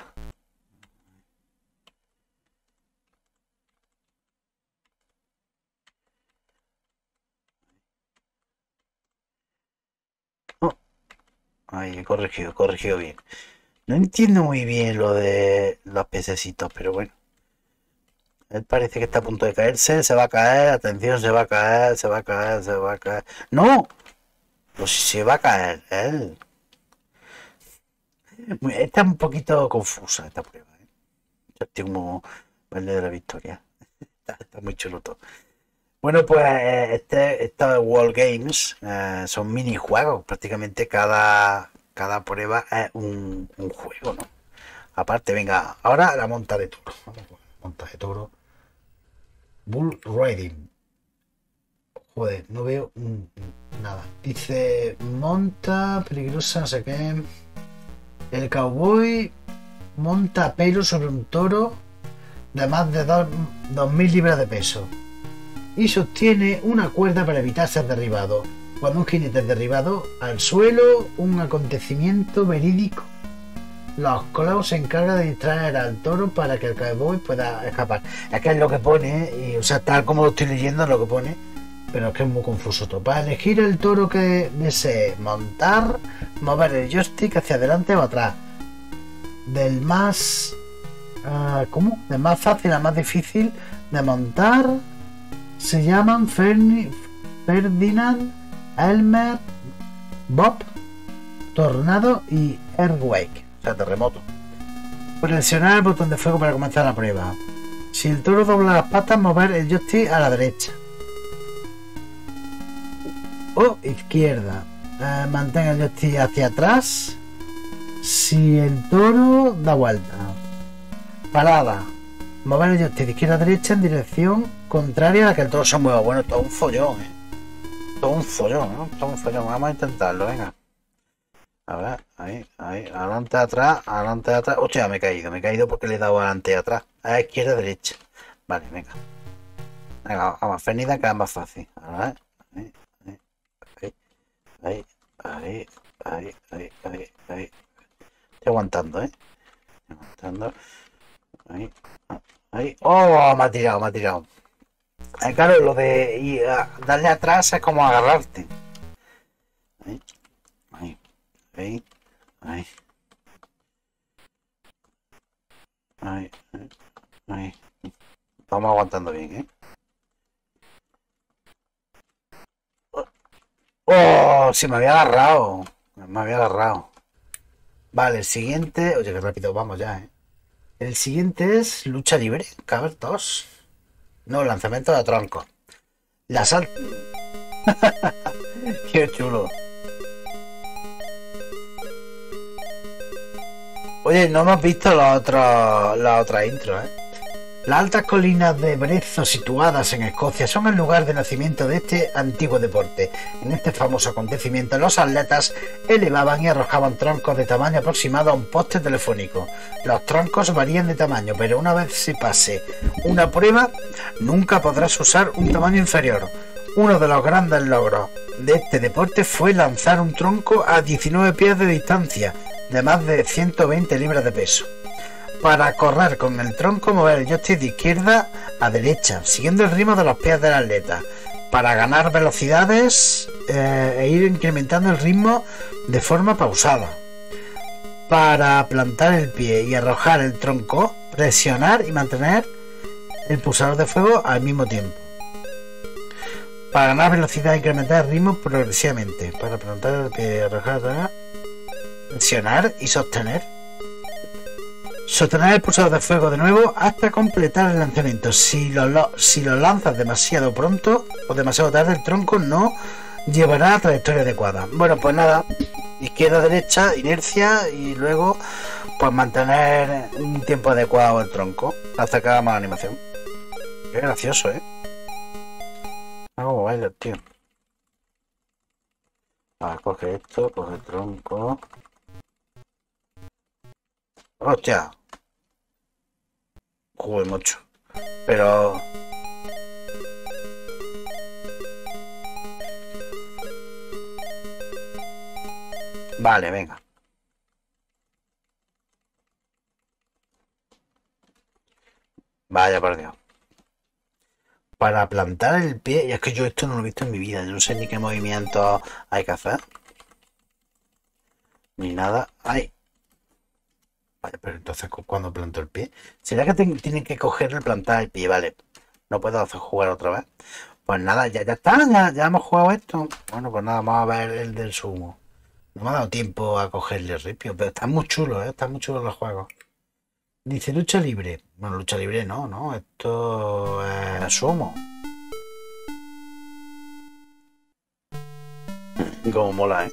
Oh, ahí, he corregido, he corregido bien. No entiendo muy bien lo de los pececitos, pero bueno. Él parece que está a punto de caerse, se va a caer, atención, se va a caer, se va a caer, se va a caer. ¡No! Pues si se va a caer, él. Está un poquito confusa esta prueba, ¿eh? Yo estoy como verde de la victoria. Está, está muy chulo todo. Bueno, pues este, estos World Games eh, son minijuegos. Prácticamente cada, cada prueba es un, un juego, ¿no? Aparte, venga, ahora la monta de toro. Vamos con la monta de toro. Bull Riding. Joder, no veo mm, nada. Dice monta peligrosa, no sé qué. El cowboy monta a pelo sobre un toro de más de dos mil libras de peso y sostiene una cuerda para evitar ser derribado. Cuando un jinete es derribado al suelo, un acontecimiento verídico, los clavos se encargan de distraer al toro para que el cowboy pueda escapar. Es que es lo que pone, y, o sea, tal como lo estoy leyendo es lo que pone, pero es que es muy confuso todo. Para elegir el toro que desee montar, mover el joystick hacia adelante o atrás. Del más... Uh, ¿Cómo? Del más fácil al más difícil de montar se llaman Ferni, Ferdinand, Elmer, Bob, Tornado y Earthquake, o sea, terremoto. Presionar el botón de fuego para comenzar la prueba. Si el toro dobla las patas, mover el joystick a la derecha o izquierda. Eh, mantén el joystick hacia atrás si el toro da vuelta. Parada. Mover el joystick de izquierda a derecha en dirección contraria a la que el toro se mueva. Bueno, todo un follón, ¿eh? Todo un follón, ¿no? Todo un follón. Vamos a intentarlo, venga. A ver, ahí, ahí. Adelante, atrás, adelante, atrás. Hostia, me he caído. Me he caído porque le he dado adelante y atrás. A la izquierda, a derecha. Vale, venga. Venga, vamos. Fernida queda más fácil. A ver. Ahí, ahí, ahí, ahí, ahí, ahí, ahí, ahí. Estoy aguantando, ¿eh? Estoy aguantando. Ahí, ahí. ¡Oh! Me ha tirado, me ha tirado. Eh, claro, lo de y, uh, darle atrás es como agarrarte. Ahí, ahí, ahí, ahí. Ahí, ahí, ahí. Estamos aguantando bien, ¿eh? ¡Oh! Sí, me había agarrado. Me había agarrado. Vale, el siguiente... Oye, qué rápido, vamos ya, ¿eh? El siguiente es lucha libre, caber dos. No, lanzamiento de tronco. La sal... Qué chulo. Oye, no hemos visto la otra, la otra intro, ¿eh? Las altas colinas de Brezo situadas en Escocia son el lugar de nacimiento de este antiguo deporte. En este famoso acontecimiento los atletas elevaban y arrojaban troncos de tamaño aproximado a un poste telefónico. Los troncos varían de tamaño, pero una vez se pase una prueba, nunca podrás usar un tamaño inferior. Uno de los grandes logros de este deporte fue lanzar un tronco a diecinueve pies de distancia, de más de ciento veinte libras de peso. Para correr con el tronco, mover el joystick de izquierda a derecha, siguiendo el ritmo de los pies del atleta. Para ganar velocidades eh, e ir incrementando el ritmo de forma pausada. Para plantar el pie y arrojar el tronco, presionar y mantener el pulsador de fuego al mismo tiempo. Para ganar velocidad e incrementar el ritmo progresivamente. Para plantar el pie y arrojar, presionar y sostener. Sostener el pulsador de fuego de nuevo hasta completar el lanzamiento. Si lo, lo, si lo lanzas demasiado pronto o demasiado tarde, el tronco no llevará a la trayectoria adecuada. Bueno, pues nada, izquierda, derecha, inercia y luego pues mantener un tiempo adecuado el tronco hasta que haga más animación. Qué gracioso, ¿eh? Ah, como baila, tío. A ver, coge esto, coge el tronco. Hostia. Joder, mucho. Pero... Vale, venga. Vaya por Dios. Para plantar el pie, y es que yo esto no lo he visto en mi vida, yo no sé ni qué movimiento hay que hacer, ni nada. Ay, vale, pero entonces cuando planto el pie, ¿será que ten- tienen que coger el plantar el pie? Vale, no puedo hacer jugar otra vez. Pues nada, ya, ya está, ya, ya hemos jugado esto. Bueno, pues nada, vamos a ver el del sumo. No me ha dado tiempo a cogerle ripio, pero está muy chulo, ¿eh? Están muy chulos los juegos. Dice lucha libre. Bueno, lucha libre no, ¿no? Esto es sumo. Como mola, ¿eh?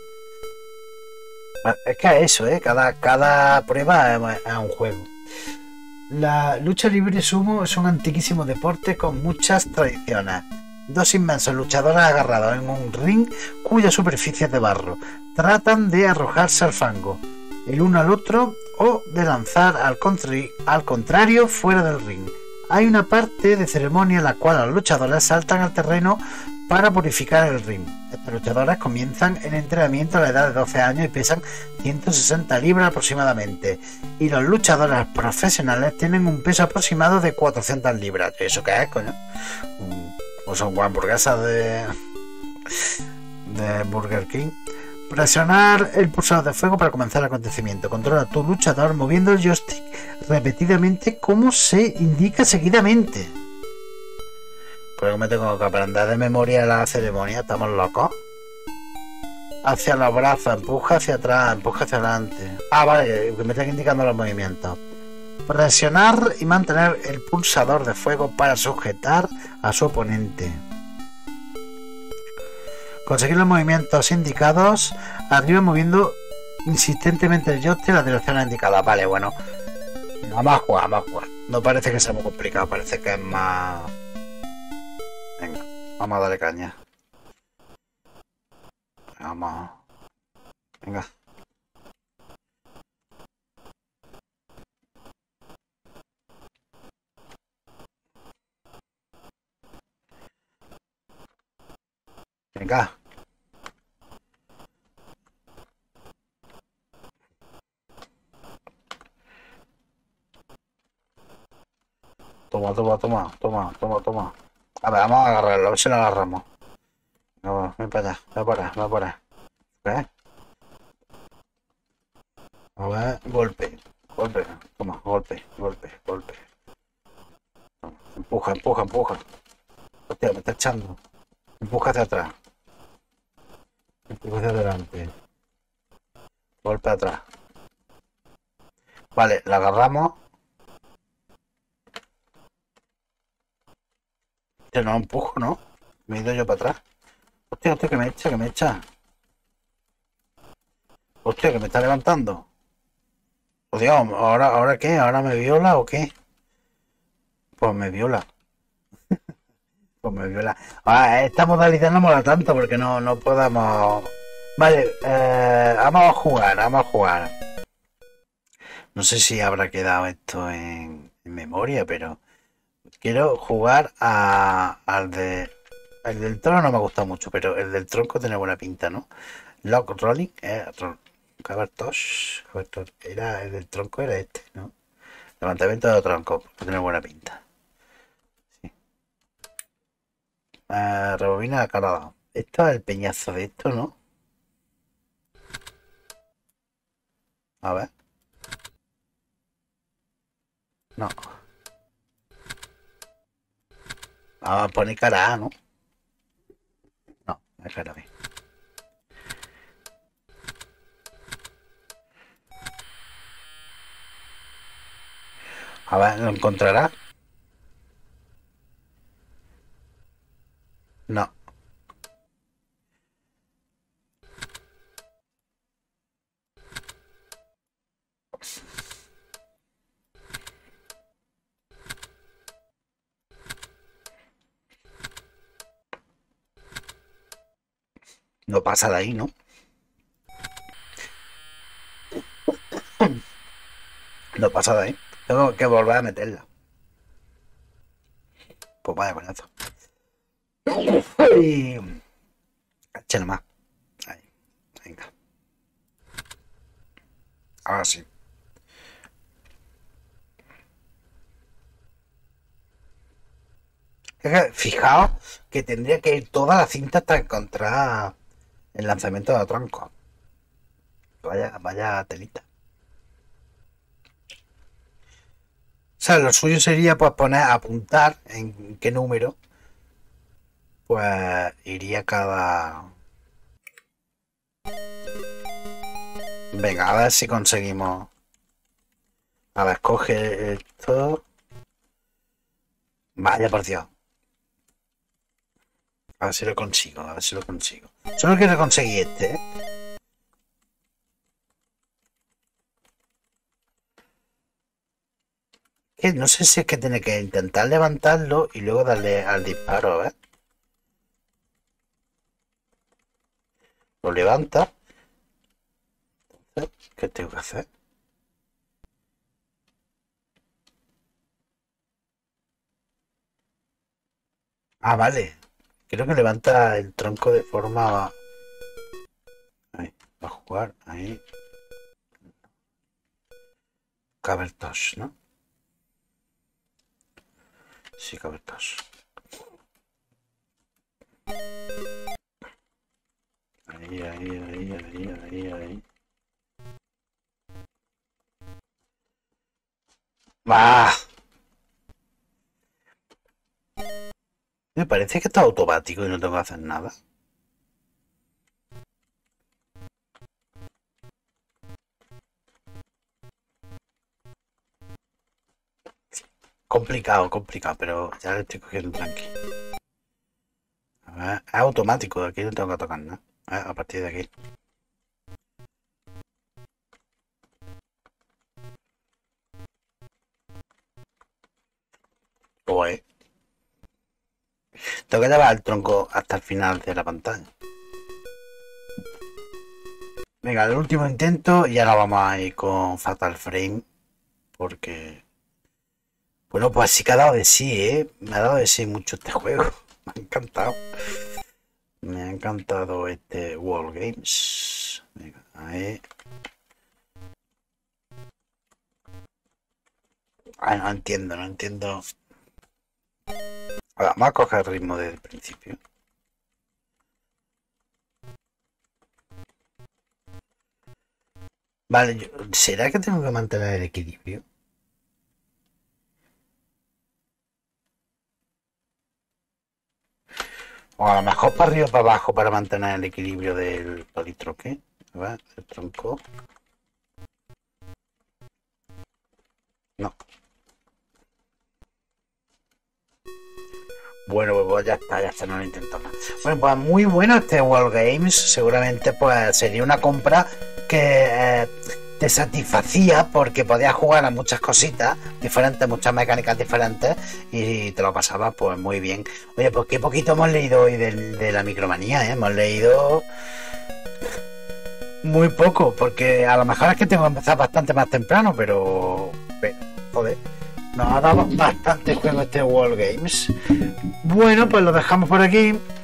Es que es eso, ¿eh? Cada, cada prueba es, es un juego. La lucha libre y sumo es un antiquísimo deporte con muchas tradiciones. Dos inmensos luchadores agarrados en un ring cuya superficie es de barro tratan de arrojarse al fango, el uno al otro, o de lanzar al, contrari al contrario fuera del ring. Hay una parte de ceremonia en la cual los luchadores saltan al terreno para purificar el ring. Estos luchadores comienzan el entrenamiento a la edad de doce años y pesan ciento sesenta libras aproximadamente. Y los luchadores profesionales tienen un peso aproximado de cuatrocientas libras. ¿Eso qué es, coño? O son hamburguesas de, de Burger King. Presionar el pulsador de fuego para comenzar el acontecimiento. Controla a tu luchador moviendo el joystick repetidamente como se indica seguidamente. Pero me tengo que aprender de memoria la ceremonia. ¿Estamos locos? Hacia los brazos, empuja hacia atrás, empuja hacia adelante. Ah, vale, que me están indicando los movimientos. Presionar y mantener el pulsador de fuego para sujetar a su oponente. Conseguir los movimientos indicados arriba moviendo insistentemente el joystick en la dirección indicada. Vale, bueno. Vamos a jugar, vamos a jugar. No parece que sea muy complicado, parece que es más... Venga, vamos a darle caña. Vamos. Venga. Venga. Toma, toma, toma, toma, toma, toma. A ver, vamos a agarrarlo, a ver si lo agarramos. No, ven para allá, ven para allá, ven para allá. ¿Ves? A ver, golpe, golpe, toma, golpe, golpe, golpe. Toma. Empuja, empuja, empuja. Hostia, me está echando. Empuja hacia atrás. Empuja hacia adelante. Golpe atrás. Vale, la agarramos. Hostia, no empujo, ¿no? Me he ido yo para atrás. Hostia, hostia, que me echa, que me echa. Hostia, que me está levantando. Oh, Dios, ¿ahora, ¿ahora qué? ¿Ahora me viola o qué? Pues me viola. Pues me viola. Ah, esta modalidad no mola tanto porque no, no podemos... Vale, eh, vamos a jugar, vamos a jugar. No sé si habrá quedado esto en, en memoria, pero quiero jugar a, al de... El del trono no me ha gustado mucho, pero el del tronco tiene buena pinta, ¿no? Lock rolling, eh, Cabertosh, Cabertosh, era el del tronco, era este, ¿no? Levantamiento de tronco, tiene buena pinta. Sí. Uh, rebobina calada. Esto es el peñazo de esto, ¿no? A ver. No. Vamos a poner cara A, ¿no? No, es cara B. A ver, ¿lo encontrará? No. No pasa de ahí, ¿no? No pasa de ahí. Tengo que volver a meterla. Pues vaya coñazo. Y... Eche nomás. Ahí. Venga. Ahora sí. Fijaos que tendría que ir toda la cinta hasta encontrar el lanzamiento de tronco. Vaya, vaya telita. O sea, lo suyo sería pues poner, apuntar en qué número pues iría cada... Venga, a ver si conseguimos... A ver, coge esto... Vaya por Dios. A ver si lo consigo, a ver si lo consigo. Solo quiero conseguir este, ¿eh? Que no sé si es que tiene que intentar levantarlo y luego darle al disparo, ¿ves? Lo levanta. Entonces, ¿qué tengo que hacer? Ah, vale. Creo que levanta el tronco de forma... Ahí, va a jugar, ahí. Cabertosh, ¿no? Sí, Cabertosh. Ahí, ahí, ahí, ahí, ahí, ahí. ¡Bah! Me parece que está automático y no tengo que hacer nada. Complicado, complicado, pero ya le estoy cogiendo tranqui. A ver, es automático, aquí no tengo que tocar nada. A, ver, a partir de aquí. Pues tengo que llevar el tronco hasta el final de la pantalla. Venga, el último intento y ahora vamos a ir con Fatal Frame. Porque... Bueno, pues sí que ha dado de sí, ¿eh? Me ha dado de sí mucho este juego. Me ha encantado. Me ha encantado este World Games. Venga, ahí. Ah, no entiendo, no entiendo. Vamos a coger el ritmo desde el principio. Vale, yo, ¿será que tengo que mantener el equilibrio? O a lo mejor para arriba o para abajo para mantener el equilibrio del palitroque. A ver, el tronco. No. Bueno, pues ya está, ya está, no lo intento más. Bueno, pues muy bueno este World Games. Seguramente pues sería una compra que eh, te satisfacía porque podías jugar a muchas cositas diferentes, muchas mecánicas diferentes y te lo pasabas pues muy bien. Oye, pues qué poquito hemos leído hoy de, de la micromanía, ¿eh? Hemos leído muy poco, porque a lo mejor es que tengo que empezar bastante más temprano, pero... pero joder. Nos ha dado bastante juego este World Games. Bueno, pues lo dejamos por aquí.